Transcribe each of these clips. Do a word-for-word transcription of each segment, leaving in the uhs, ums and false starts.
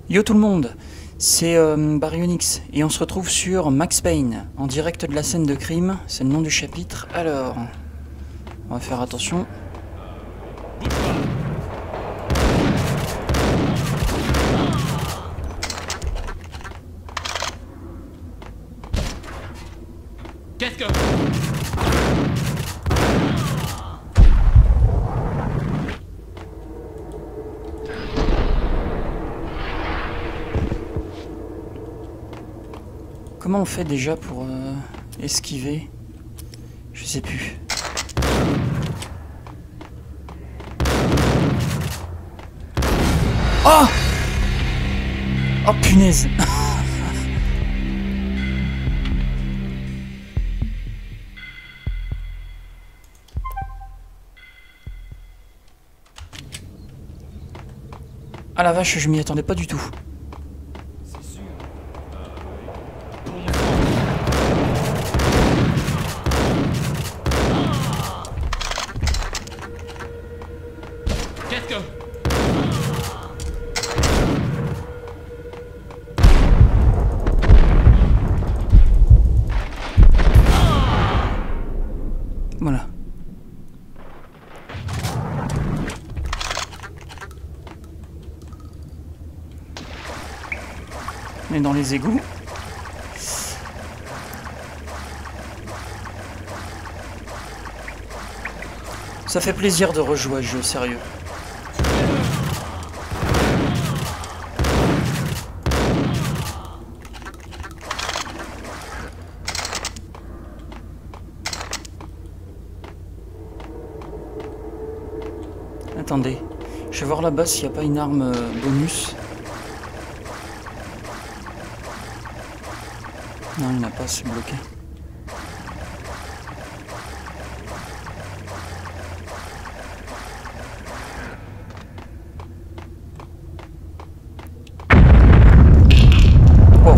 Yo tout le monde, c'est euh, Baryonyx et on se retrouve sur Max Payne, en direct de la scène de crime, c'est le nom du chapitre. Alors, on va faire attention. Qu'est-ce que... Comment on fait déjà pour euh, esquiver? Je sais plus. Oh! Oh punaise! Ah la vache, je m'y attendais pas du tout. C'est sûr. Qu'est-ce que... Voilà. On est dans les égouts. Ça fait plaisir de rejouer à ce jeu, sérieux. Attendez, je vais voir là-bas s'il n'y a pas une arme euh, bonus. Non, il n'y en a pas, c'est bloqué. Oh.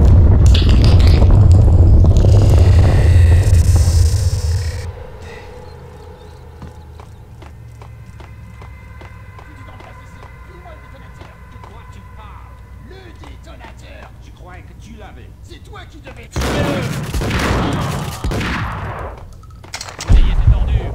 Le détonateur. Je croyais que tu l'avais. C'est toi qui devais... Relayez cette ordure.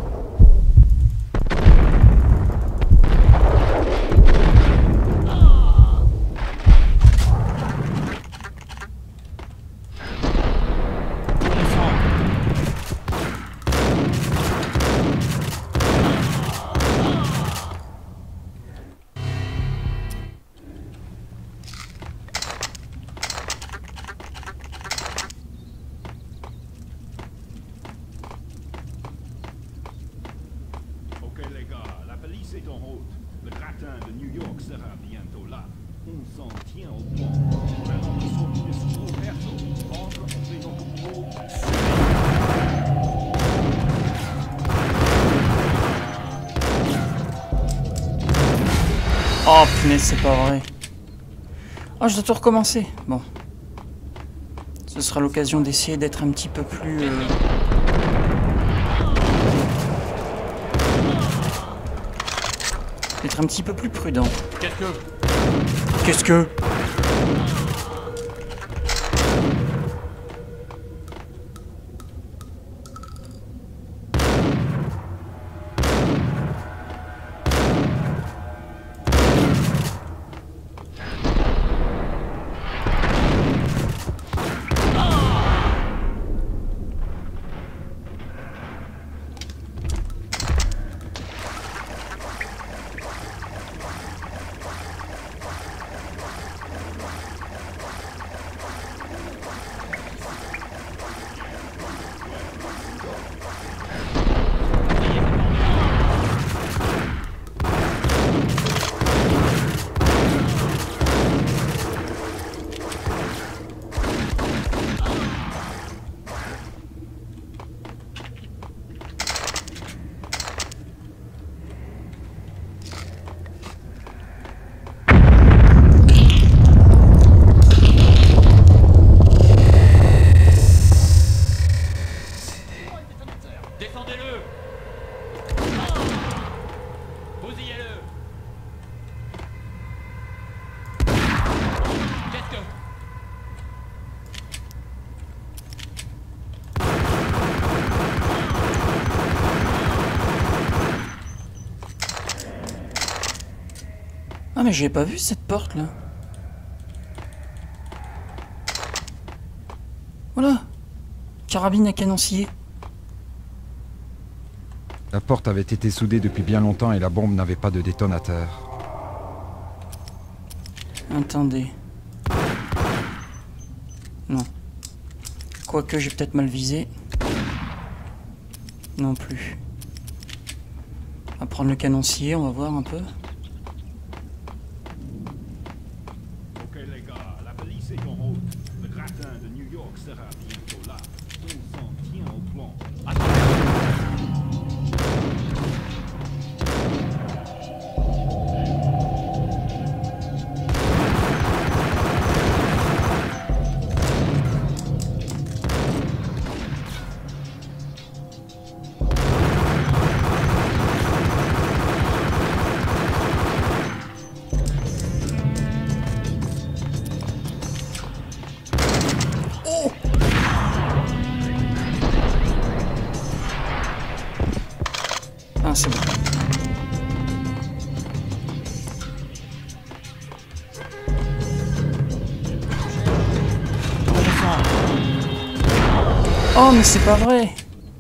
Ok les gars, la police est en route. Le gratin de New York sera bientôt là. On s'en tient au point. Maintenant qu'ils sont mis sous nos persos, entre, on fait nos contrôles. Oh punaise, c'est pas vrai. Oh, je dois tout recommencer. Bon. Ce sera l'occasion d'essayer d'être un petit peu plus... Euh... d'être un petit peu plus prudent. Qu'est-ce que... Qu'est-ce que... Ah mais j'ai pas vu cette porte là. Voilà. Carabine à canoncier. La porte avait été soudée depuis bien longtemps et la bombe n'avait pas de détonateur. Attendez. Non. Quoique j'ai peut-être mal visé. Non plus. On va prendre le canoncier, on va voir un peu. Ok les gars, la police est en route. Le gratin de New York sera bientôt là. On s'en tient au plan. Ah c'est bon. Oh mais c'est pas vrai.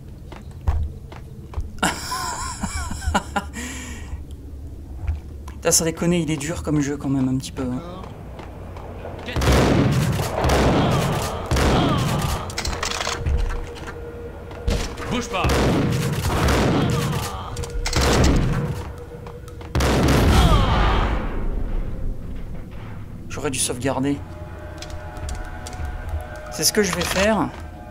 Putain sans déconner, il est dur comme jeu quand même un petit peu. Hein. Bouge pas. J'aurais dû sauvegarder. C'est ce que je vais faire.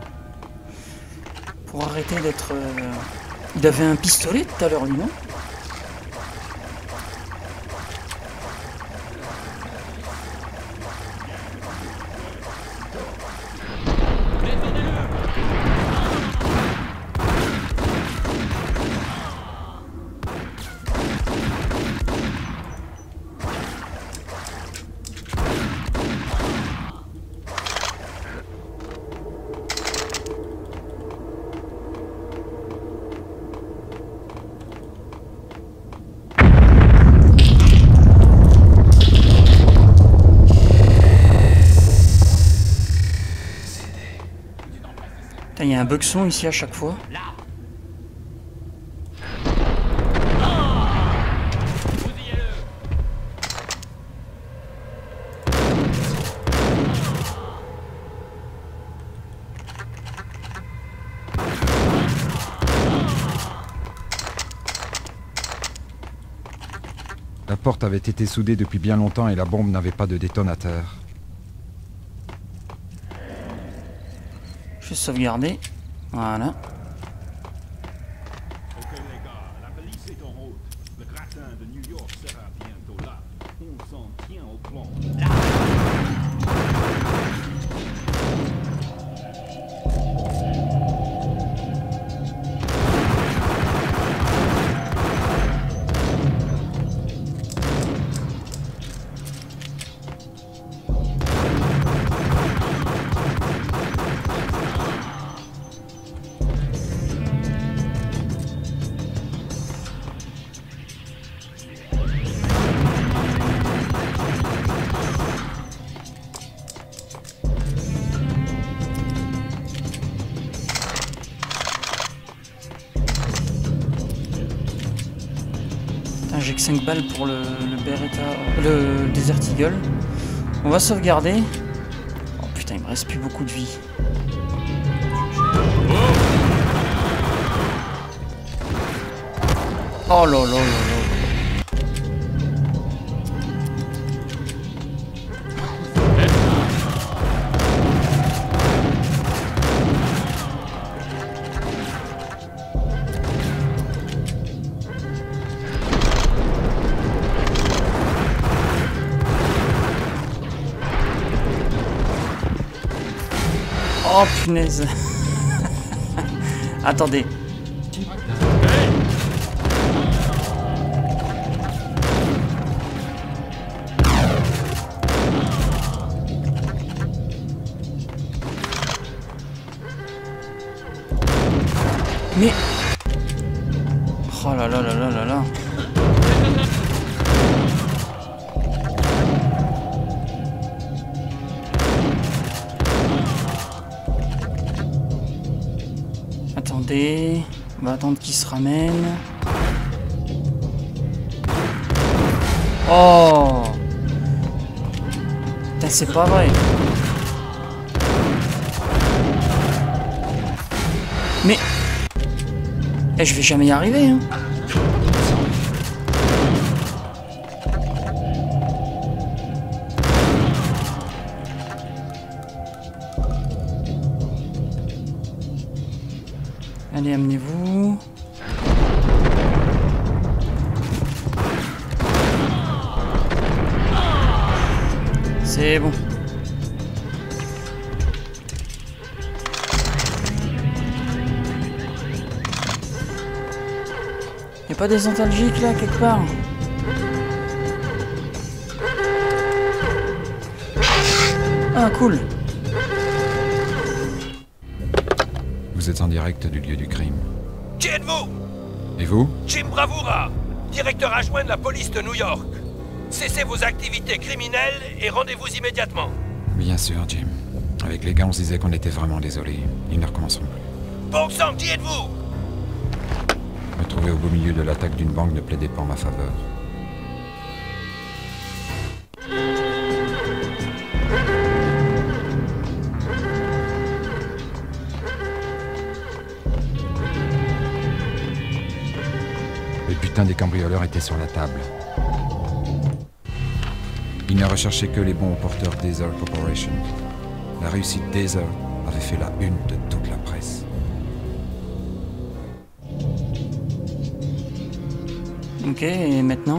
Pour arrêter d'être... Euh... Il avait un pistolet tout à l'heure, lui, non? Il y a un bug son ici à chaque fois. La porte avait été soudée depuis bien longtemps et la bombe n'avait pas de détonateur. Je vais sauvegarder. Voilà. Ok les gars, la police est en route. Le gratin de New York sera bientôt là. On s'en tient au plan. J'ai que cinq balles pour le, le Beretta, le Desert Eagle. On va sauvegarder. Oh putain, il me reste plus beaucoup de vie. Oh là là là là. Oh punaise. Attendez. Mais... Oh là là là là là là. Attendez... On va attendre qu'il se ramène. Oh! Putain, c'est pas vrai. Mais... Eh, je vais jamais y arriver, hein. Allez, amenez-vous. C'est bon. Y'a pas des antalgiques là quelque part? Ah cool. Vous êtes en direct du lieu du crime. Qui êtes-vous? Et vous? Jim Bravura, directeur adjoint de la police de New York. Cessez vos activités criminelles et rendez-vous immédiatement. Bien sûr, Jim. Avec les gars, on se disait qu'on était vraiment désolés. Ils ne recommenceront plus. Bon sang, qui êtes-vous? Me trouver au beau milieu de l'attaque d'une banque ne plaidait pas en ma faveur. Le butin des cambrioleurs était sur la table. Ils ne recherchaient que les bons porteurs Desert Corporation. La réussite Desert avait fait la une de toute la presse. Ok, et maintenant?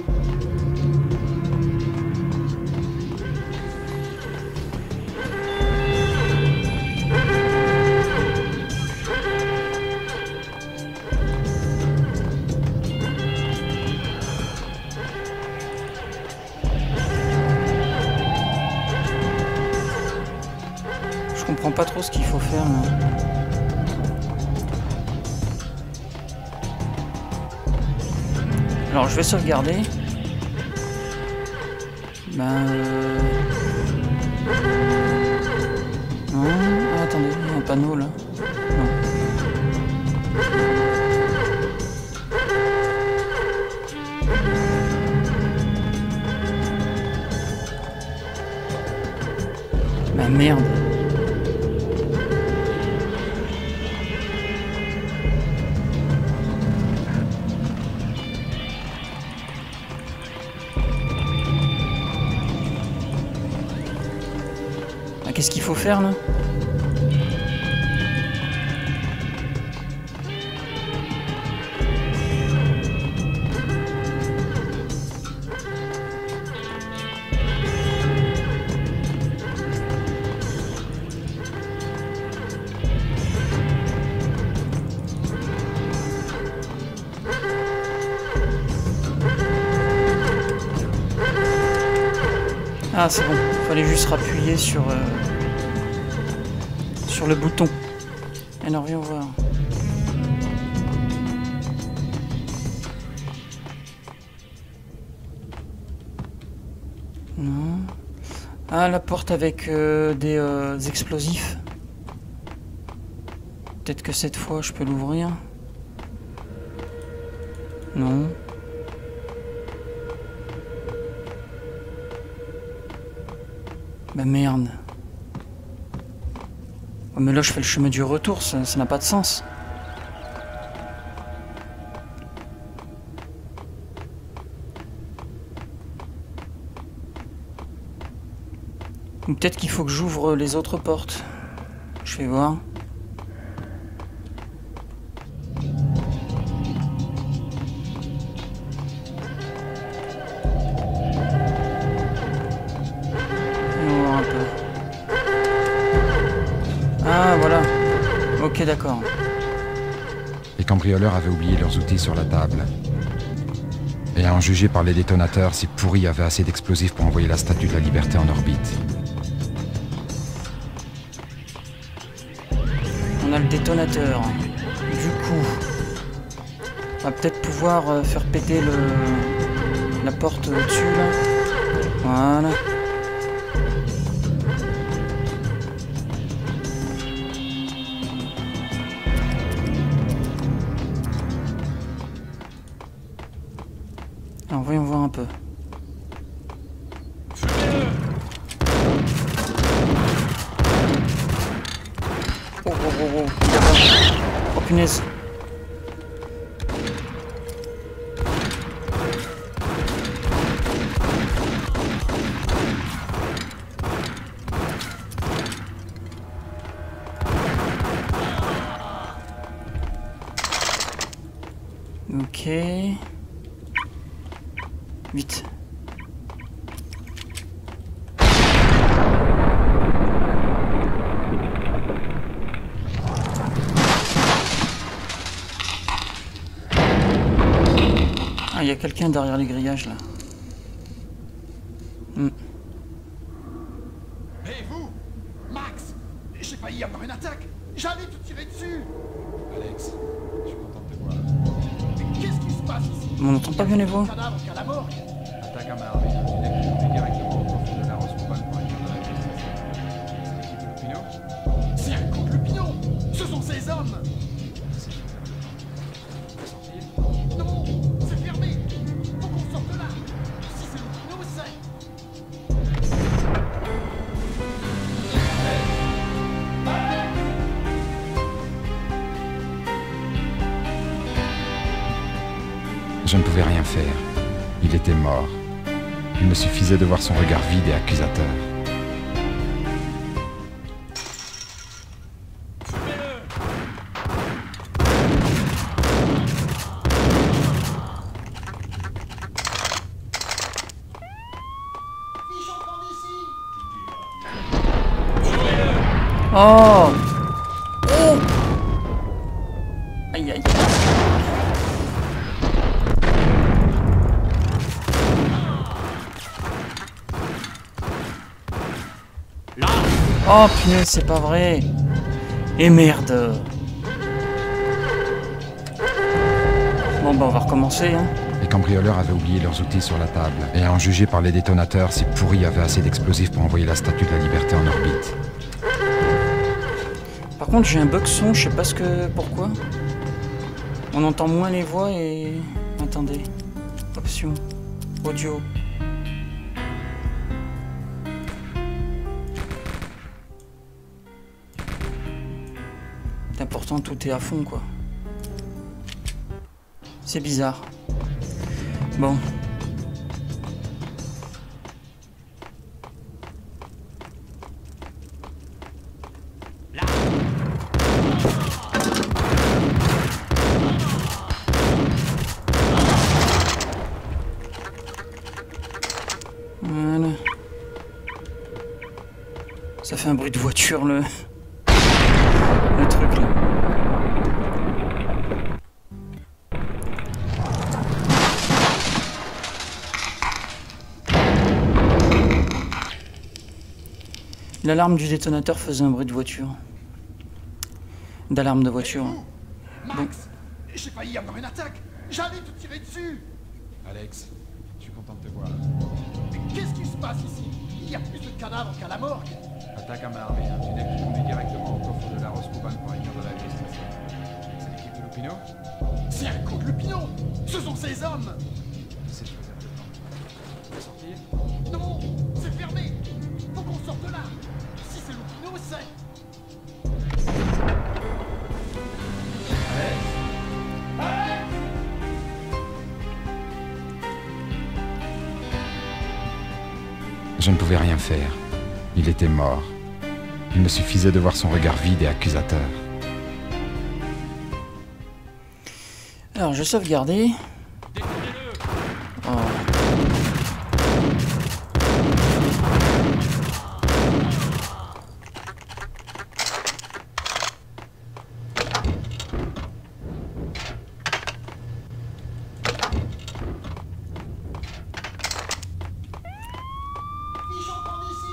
Je comprends pas trop ce qu'il faut faire là. Alors je vais sauvegarder. Ben... Euh... Non, ah, attendez, il y a un panneau là. Non. Ben merde. Qu'est-ce qu'il faut faire là? Ah c'est bon, il fallait juste rappuyer sur... Euh... sur le bouton. Alors viens voir. Non. Ah la porte avec euh, des euh, explosifs. Peut-être que cette fois je peux l'ouvrir. Non. Bah merde. Oh, mais là je fais le chemin du retour, ça n'a pas de sens. Ou peut-être qu'il faut que j'ouvre les autres portes. Je vais voir. Ah voilà. Ok d'accord. Les cambrioleurs avaient oublié leurs outils sur la table. Et à en juger par les détonateurs, ces pourris avaient assez d'explosifs pour envoyer la Statue de la Liberté en orbite. On a le détonateur. Du coup... coup, on va peut-être pouvoir euh, faire péter le la porte au-dessus là. Voilà. Alors voyons voir un peu. Oh, oh, oh, oh. Oh punaise. Ok. Vite. Ah, il y a quelqu'un derrière les grillages là. Hmm. Hé vous, Max, j'ai failli avoir une attaque. J'allais te tirer dessus. Alex, je suis content de te voir. Mais qu'est-ce qui se passe ici? On n'entend pas bien les voix. Cadavre qu'à la morgue. Attaque à main armée d'un tunnel qui conduit directement au profil de la Roscoe pour aller dans la pièce. C'est l'équipe de Lupino? C'est un coup de Lupino. Ce sont ces hommes. C'est super. On peut sortir? Non, c'est fermé. Faut qu'on sorte de là. Si c'est Lupino, c'est... Je ne pouvais rien faire. Il était mort. Il me suffisait de voir son regard vide et accusateur. Fichons par ici. Oh! Oh! Aïe aïe. Oh punaise, c'est pas vrai. Et merde. Bon bah on va recommencer hein. Les cambrioleurs avaient oublié leurs outils sur la table. Et à en juger par les détonateurs, ces pourris avaient assez d'explosifs pour envoyer la Statue de la Liberté en orbite. Par contre j'ai un bug son, je sais pas ce que... pourquoi. On entend moins les voix et... Attendez. Option. Audio. Pourtant tout est à fond quoi. C'est bizarre. Bon. Voilà. Ça fait un bruit de voiture le... le truc là. L'alarme du détonateur faisait un bruit de voiture. D'alarme de voiture. Max, j'ai failli avoir une attaque. J'allais te tirer dessus. Alex, je suis content de te voir. Mais qu'est-ce qui se passe ici? Il y a plus de cadavres qu'à la morgue. Attaque à main armée d'un tunnel qui conduit directement au coffre de la Roscoe pour aller dans la pièce. C'est l'équipe de Lupino? C'est un coup de Lupino. Ce sont ces hommes. C'est très important. On peut sortir? Non, c'est fermé. Faut qu'on sorte de là. Si c'est Lupino, c'est... Je ne pouvais rien faire. Il était mort. Il me suffisait de voir son regard vide et accusateur. Alors je vais sauvegarder. Oh. Fichons par ici.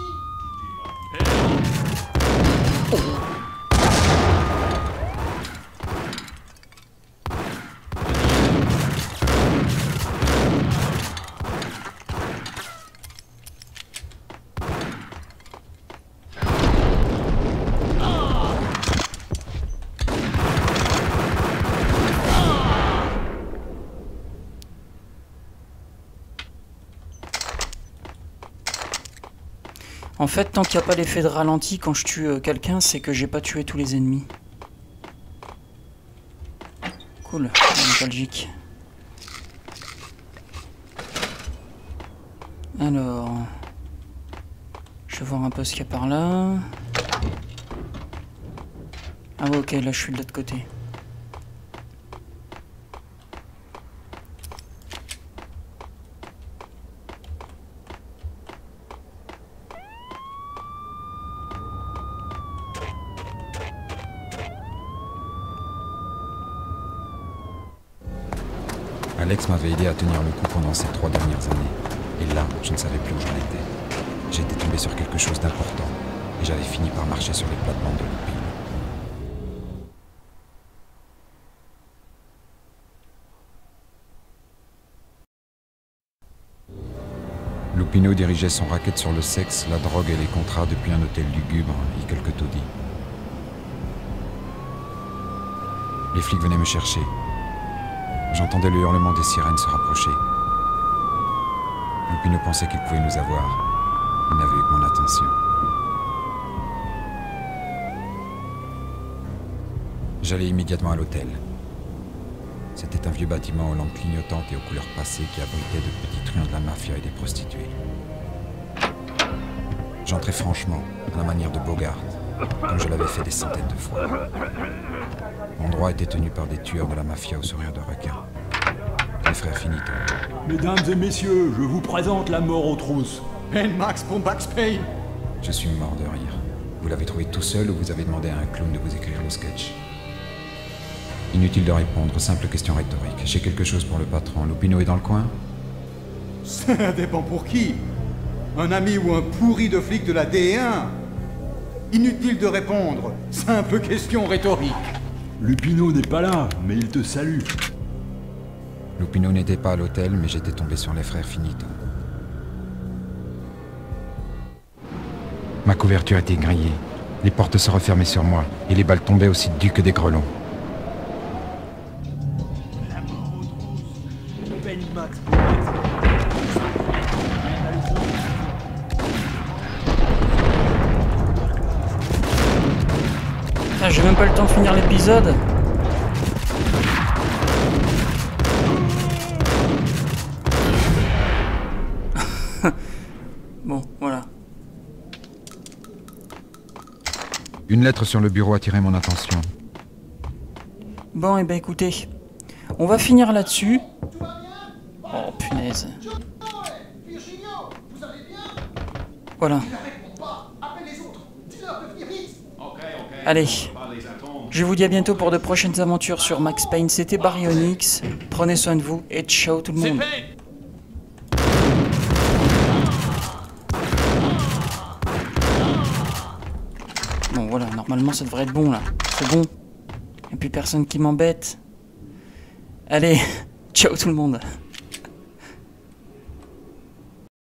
En fait, tant qu'il n'y a pas l'effet de ralenti quand je tue euh, quelqu'un, c'est que j'ai pas tué tous les ennemis. Cool, nostalgique. Alors... Je vais voir un peu ce qu'il y a par là. Ah ouais, ok, là je suis de l'autre côté. Alex m'avait aidé à tenir le coup pendant ces trois dernières années. Et là, je ne savais plus où j'en étais. J'étais tombé sur quelque chose d'important. Et j'avais fini par marcher sur les plates-bandes de Lupino. Lupino dirigeait son racket sur le sexe, la drogue et les contrats depuis un hôtel lugubre et quelques taudis. Les flics venaient me chercher. J'entendais le hurlement des sirènes se rapprocher. Lupino pensait qu'il pouvait nous avoir. Il n'avait eu que mon attention. J'allais immédiatement à l'hôtel. C'était un vieux bâtiment aux lampes clignotantes et aux couleurs passées qui abritait de petits truands de la mafia et des prostituées. J'entrais franchement, à la manière de Bogart, comme je l'avais fait des centaines de fois. L'endroit était tenu par des tueurs de la mafia au sourire de requin. Les frères Finito. Mesdames et messieurs, je vous présente la mort aux trousses. Ben Max pour Max Payne. Je suis mort de rire. Vous l'avez trouvé tout seul ou vous avez demandé à un clown de vous écrire le sketch? Inutile de répondre, simple question rhétorique. J'ai quelque chose pour le patron. Lupino est dans le coin? Ça dépend pour qui. Un ami ou un pourri de flic de la D un? Inutile de répondre, simple question rhétorique. Lupino n'est pas là, mais il te salue. Lupino n'était pas à l'hôtel, mais j'étais tombé sur les frères Finito. Ma couverture était grillée. Les portes se refermaient sur moi, et les balles tombaient aussi dues que des grelons. La mort aux trousses. Ben Max. Ah, j'ai même pas le temps de finir l'épisode. Bon, voilà. Une lettre sur le bureau attirait mon attention. Bon, et eh ben écoutez, on va finir là-dessus. Oh punaise. Voilà. Allez, je vous dis à bientôt pour de prochaines aventures sur Max Payne. C'était Baryonyx. Prenez soin de vous et ciao tout le monde. Bon voilà, normalement ça devrait être bon là. C'est bon. Et puis personne qui m'embête. Allez, ciao tout le monde.